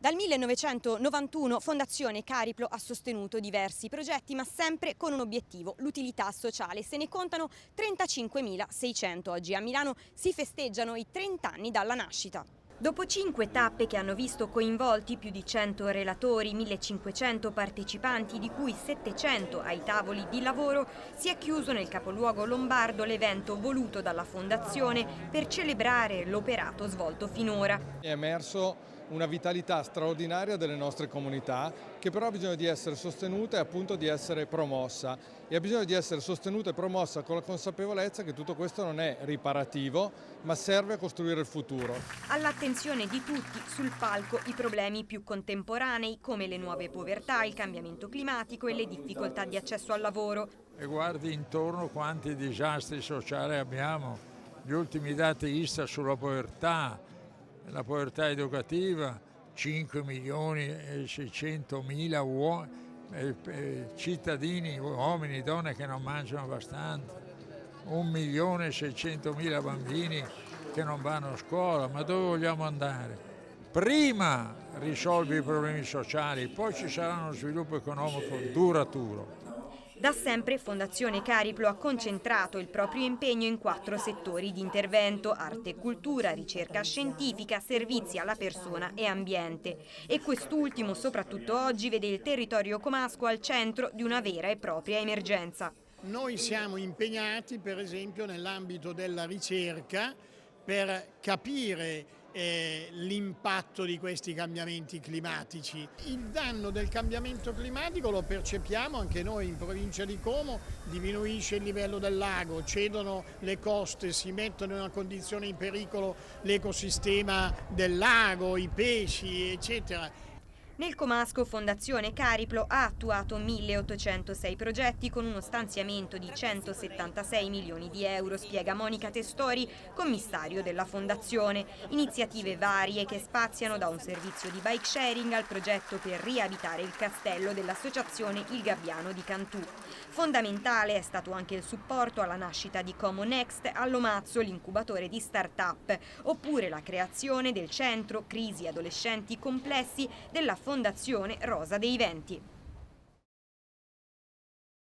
Dal 1991 Fondazione Cariplo ha sostenuto diversi progetti, ma sempre con un obiettivo, l'utilità sociale. Se ne contano 35.600 oggi. A Milano si festeggiano i 30 anni dalla nascita. Dopo 5 tappe che hanno visto coinvolti più di 100 relatori, 1.500 partecipanti, di cui 700 ai tavoli di lavoro, si è chiuso nel capoluogo lombardo l'evento voluto dalla Fondazione per celebrare l'operato svolto finora. È emerso una vitalità straordinaria delle nostre comunità che però ha bisogno di essere sostenuta e appunto di essere promossa, e ha bisogno di essere sostenuta e promossa con la consapevolezza che tutto questo non è riparativo ma serve a costruire il futuro. All'attenzione di tutti, sul palco i problemi più contemporanei come le nuove povertà, il cambiamento climatico e le difficoltà di accesso al lavoro. E guardi intorno quanti disastri sociali abbiamo, gli ultimi dati ISTAT sulla povertà. La povertà educativa, 5.600.000 cittadini, uomini e donne che non mangiano abbastanza, 1.600.000 bambini che non vanno a scuola. Ma dove vogliamo andare? Prima risolvi i problemi sociali, poi ci sarà uno sviluppo economico duraturo. Da sempre Fondazione Cariplo ha concentrato il proprio impegno in 4 settori di intervento: arte e cultura, ricerca scientifica, servizi alla persona e ambiente. E quest'ultimo, soprattutto oggi, vede il territorio comasco al centro di una vera e propria emergenza. Noi siamo impegnati, per esempio, nell'ambito della ricerca per capire l'impatto di questi cambiamenti climatici. Il danno del cambiamento climatico lo percepiamo anche noi in provincia di Como, diminuisce il livello del lago, cedono le coste, si mettono in una condizione in pericolo l'ecosistema del lago, i pesci, eccetera. Nel comasco Fondazione Cariplo ha attuato 1.806 progetti con uno stanziamento di 176 milioni di euro, spiega Monica Testori, commissario della Fondazione. Iniziative varie che spaziano da un servizio di bike sharing al progetto per riabitare il castello dell'associazione Il Gabbiano di Cantù. Fondamentale è stato anche il supporto alla nascita di Como Next all'Omazzo, l'incubatore di start-up, oppure la creazione del centro Crisi Adolescenti Complessi della Fondazione Rosa dei Venti.